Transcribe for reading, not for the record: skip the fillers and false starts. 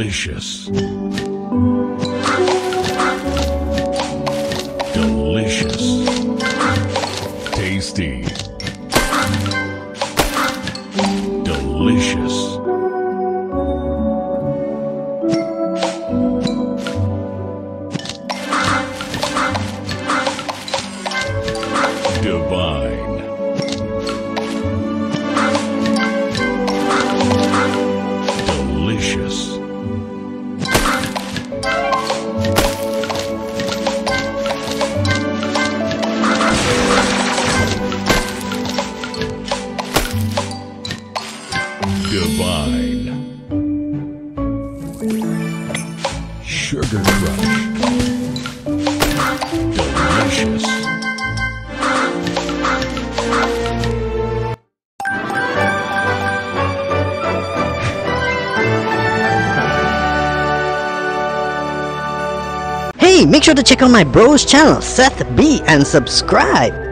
Delicious. Delicious. Tasty. Delicious. Divine. Delicious. Divine. Sugar Crush. Delicious. Hey, make sure to check out my bro's channel, Seth B, and subscribe.